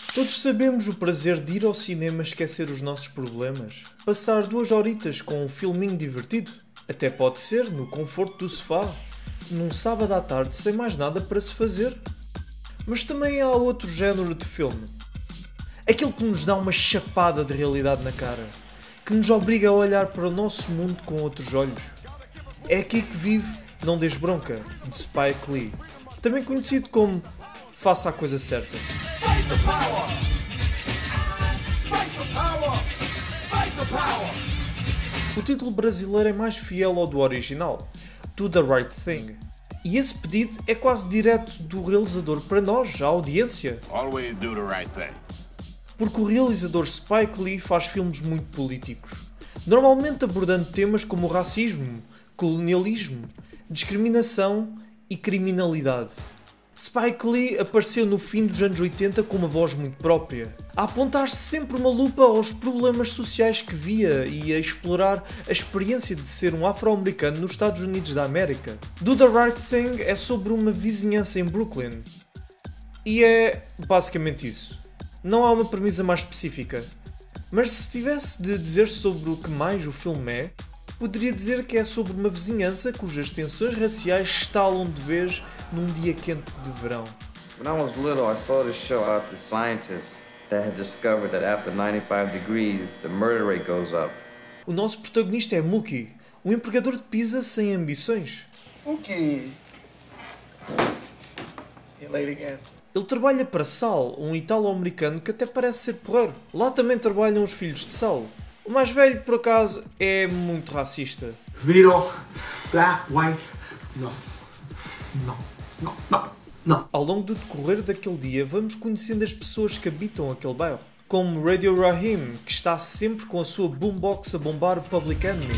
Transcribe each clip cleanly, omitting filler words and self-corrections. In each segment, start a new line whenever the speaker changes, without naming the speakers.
Todos sabemos o prazer de ir ao cinema esquecer os nossos problemas. Passar 2 horitas com um filminho divertido. Até pode ser no conforto do sofá, num sábado à tarde sem mais nada para se fazer. Mas também há outro género de filme. Aquele que nos dá uma chapada de realidade na cara. Que nos obriga a olhar para o nosso mundo com outros olhos. É aqui que vive Não Des Bronca, de Spike Lee. Também conhecido como Faça a Coisa Certa. O título brasileiro é mais fiel ao do original, Do the Right Thing. E esse pedido é quase direto do realizador para nós, a audiência.
Always do the right thing.
Porque o realizador Spike Lee faz filmes muito políticos, normalmente abordando temas como o racismo, colonialismo, discriminação e criminalidade. Spike Lee apareceu no fim dos anos 80 com uma voz muito própria, a apontar sempre uma lupa aos problemas sociais que via e a explorar a experiência de ser um afro-americano nos Estados Unidos da América. Do the Right Thing é sobre uma vizinhança em Brooklyn. E é basicamente isso. Não há uma premissa mais específica. Mas se tivesse de dizer sobre o que mais o filme é, poderia dizer que é sobre uma vizinhança cujas tensões raciais estalam de vez num dia quente de verão.
When I was little, I saw this show about the scientists that had discovered that after 95 degrees, the murder rate goes up.
O nosso protagonista é Mookie, um empregador de pizza sem ambições.
Okay. You late again?
Ele trabalha para Sal, um italo-americano que até parece ser porreiro. Lá também trabalham os filhos de Sal. O mais velho, por acaso, é muito racista.
Vito, black, white, no. No.
Ao longo do decorrer daquele dia, vamos conhecendo as pessoas que habitam aquele bairro. Como Radio Raheem, que está sempre com a sua boombox a bombar o Public Enemy.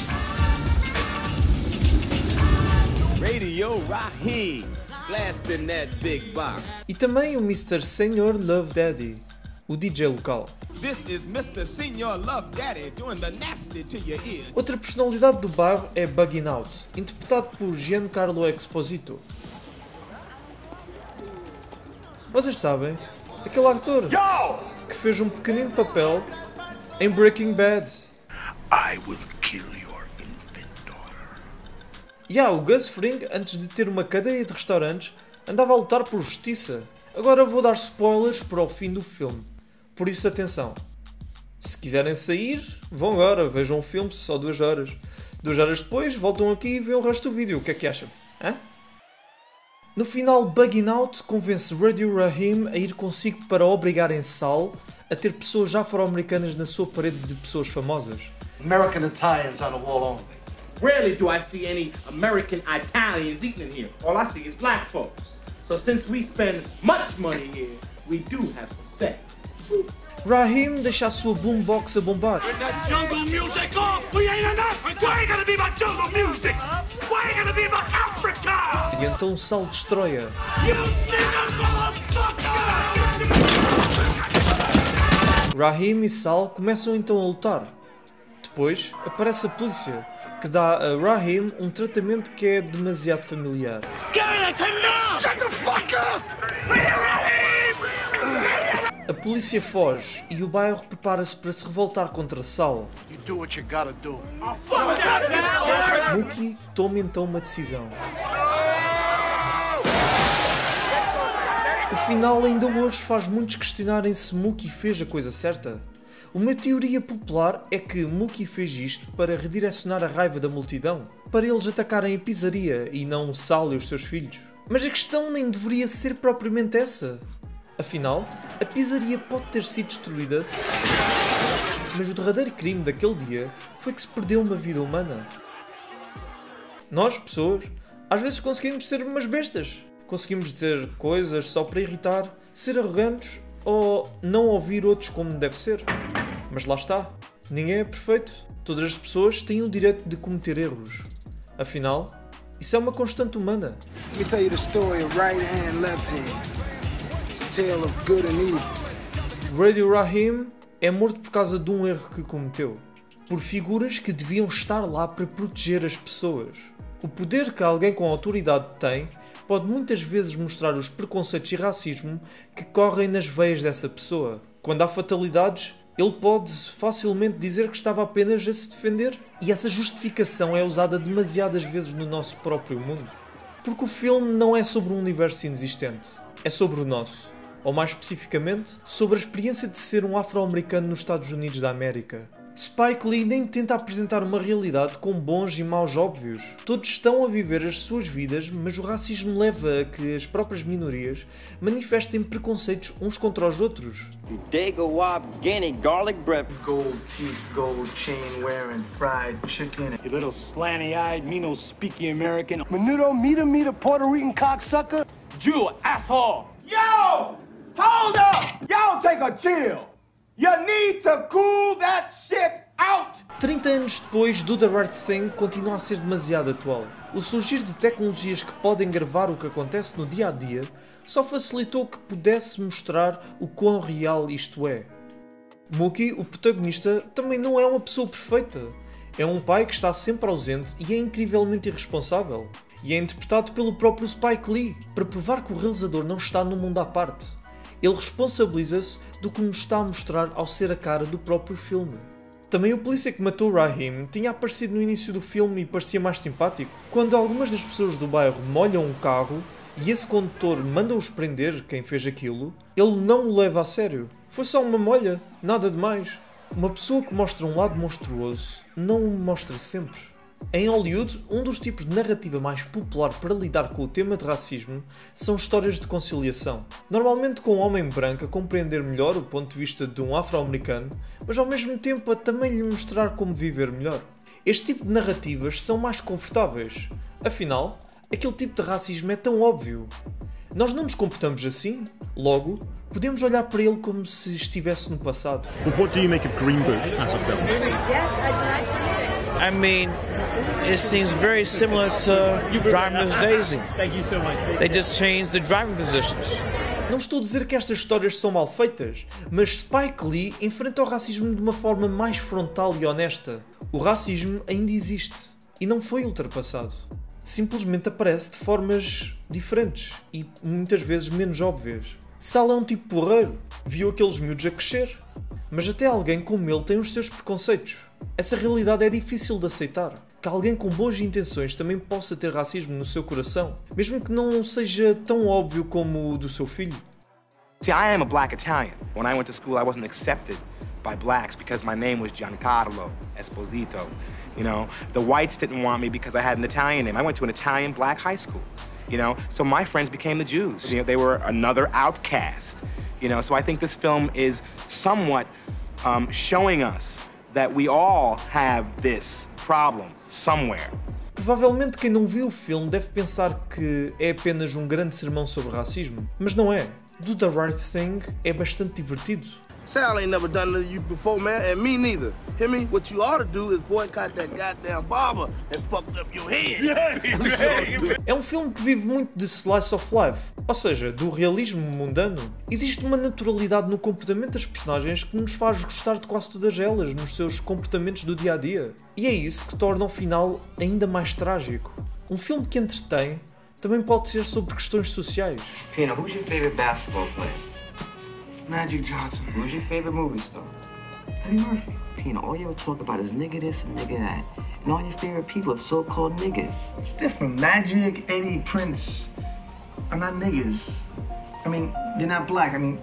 Radio Raheem, blasting that big box.
E também o Mr. Senor Love Daddy, o DJ local.
This is Mr. Senior Love Daddy doing the nasty to your ears.
Outra personalidade do bairro é Bugging Out, interpretado por Giancarlo Esposito. Vocês sabem, aquele ator que fez um pequenino papel em Breaking Bad.
I will kill your infant daughter.
E o Gus Fring, antes de ter uma cadeia de restaurantes, andava a lutar por justiça. Agora vou dar spoilers para o fim do filme. Por isso, atenção. Se quiserem sair, vão agora. Vejam o filme, só 2 horas. 2 horas depois, voltam aqui e veem o resto do vídeo. O que é que acham? Hã? No final, Bugging Out convence Radio Raheem a ir consigo para obrigarem Sal a ter pessoas afro-americanas na sua parede de pessoas famosas.
American Italians on the wall only.
Rarely do I see any American Italians eating in here. All I see is black folks. So since we spend much money here, we do have some say.
Raheem deixa a sua boombox a bombar.
That jungle music off! We ain't in Africa! Why ain't gonna be my jungle music? Why ain't gonna be my Africa?
E então Sal destrói-a.
You nigga motherfucker!
Raheem e Sal começam então a lutar. Depois aparece a polícia, que dá a Raheem um tratamento que é demasiado familiar.
Shut the fuck up!
A polícia foge e o bairro prepara-se para se revoltar contra Sal.
You do what you gotta do.
Mookie toma então uma decisão. O final ainda hoje faz muitos questionarem se Mookie fez a coisa certa. Uma teoria popular é que Mookie fez isto para redirecionar a raiva da multidão, para eles atacarem a pizzaria e não Sal e os seus filhos. Mas a questão nem deveria ser propriamente essa. Afinal, a pizzaria pode ter sido destruída, mas o derradeiro crime daquele dia foi que se perdeu uma vida humana. Nós, pessoas, às vezes conseguimos ser umas bestas. Conseguimos dizer coisas só para irritar, ser arrogantes ou não ouvir outros como deve ser. Mas lá está. Ninguém é perfeito. Todas as pessoas têm o direito de cometer erros. Afinal, isso é uma constante humana.
Let me tell you the story of right hand, left hand. It's a tale of good and evil.
Radio Raheem é morto por causa de um erro que cometeu. Por figuras que deviam estar lá para proteger as pessoas. O poder que alguém com autoridade tem pode muitas vezes mostrar os preconceitos e racismo que correm nas veias dessa pessoa. Quando há fatalidades, ele pode facilmente dizer que estava apenas a se defender. E essa justificação é usada demasiadas vezes no nosso próprio mundo. Porque o filme não é sobre um universo inexistente, é sobre o nosso. Ou mais especificamente, sobre a experiência de ser um afro-americano nos Estados Unidos da América. Spike Lee nem tenta apresentar uma realidade com bons e maus óbvios. Todos estão a viver as suas vidas, mas o racismo leva a que as próprias minorias manifestem preconceitos uns contra os outros.
Dago Guinea garlic bread.
Gold teeth, gold chain wearing, fried chicken.
You little slanty-eyed, me no speaky American.
Menudo, meter, Puerto Rican cocksucker.
Jew, asshole!
Yo! Hold up! Y'all take a chill. You need to cool that shit out!
30 anos depois, Do the Right Thing continua a ser demasiado atual. O surgir de tecnologias que podem gravar o que acontece no dia a dia só facilitou que pudesse mostrar o quão real isto é. Mookie, o protagonista, também não é uma pessoa perfeita. É um pai que está sempre ausente e é incrivelmente irresponsável. E é interpretado pelo próprio Spike Lee, para provar que o realizador não está num mundo à parte. Ele responsabiliza-se do que nos está a mostrar ao ser a cara do próprio filme. Também o polícia que matou Raheem tinha aparecido no início do filme e parecia mais simpático. Quando algumas das pessoas do bairro molham um carro e esse condutor manda-os prender, quem fez aquilo, ele não o leva a sério. Foi só uma molha, nada demais. Uma pessoa que mostra um lado monstruoso não o mostra sempre. Em Hollywood, um dos tipos de narrativa mais popular para lidar com o tema de racismo são histórias de conciliação. Normalmente com um homem branco a compreender melhor o ponto de vista de um afro-americano, mas ao mesmo tempo a também lhe mostrar como viver melhor. Este tipo de narrativas são mais confortáveis. Afinal, aquele tipo de racismo é tão óbvio. Nós não nos comportamos assim, logo, podemos olhar para ele como se estivesse no passado.
What do you make of Green Book as a film?
I mean, it seems very similar to Driver's Daisy.
Thank you so much.
They just changed the driving positions.
Não estou a dizer que estas histórias são mal feitas, mas Spike Lee enfrenta o racismo de uma forma mais frontal e honesta. O racismo ainda existe e não foi ultrapassado. Simplesmente aparece de formas diferentes e muitas vezes menos óbvias. Sal é um tipo porreiro, viu aqueles miúdos a crescer, mas até alguém como ele tem os seus preconceitos. Essa realidade é difícil de aceitar, que alguém com boas intenções também possa ter racismo no seu coração, mesmo que não seja tão óbvio como o do seu filho.
See, I am a black Italian. When I went to school, I wasn't accepted by blacks because my name was Giancarlo Esposito. You know, the whites didn't want me because I had an Italian name. I went to an Italian black high school, you know, so my friends became the Jews. You know, they were another outcast, you know, so I think this film is somewhat showing us that we all have this problem somewhere.
Provavelmente quem não viu o filme deve pensar que é apenas um grande sermão sobre racismo, mas não é. Do the Right Thing é bastante divertido.
Sal ain't never done that to you before, man, and me neither. Hear me? What you ought to do is boycott that goddamn barber that fucked up your head.
É um filme que vive muito de slice of life, ou seja, do realismo mundano. Existe uma naturalidade no comportamento das personagens que nos faz gostar de quase todas elas nos seus comportamentos do dia a dia. E é isso que torna o final ainda mais trágico. Um filme que entretém também pode ser sobre questões sociais.
Pino, who's your favorite basketball player?
Magic Johnson.
Who's your favorite movie star?
Eddie Murphy.
Pino, all you ever talk about is nigga this and nigga that. And all your favorite people are so-called niggas.
It's different. Magic, Eddie, Prince are not niggas. I mean, they're not black. I mean...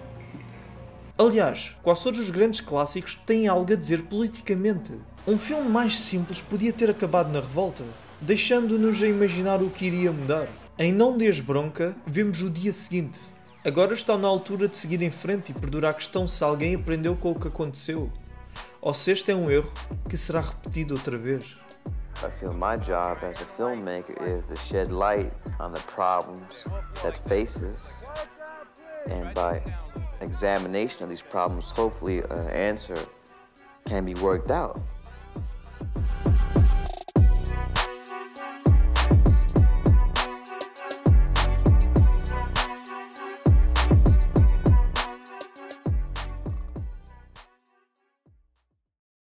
Aliás, quase todos os grandes clássicos têm algo a dizer politicamente. Um filme mais simples podia ter acabado na revolta, deixando-nos a imaginar o que iria mudar. Em Não Dês Bronca, vemos o dia seguinte. Agora está na altura de seguir em frente e perdurar a questão se alguém aprendeu com o que aconteceu, ou se este é um erro que será repetido outra vez.
I feel my job as a filmmaker is to shed light on the problems that face us, and by examination of these problems, hopefully an answer can be worked out.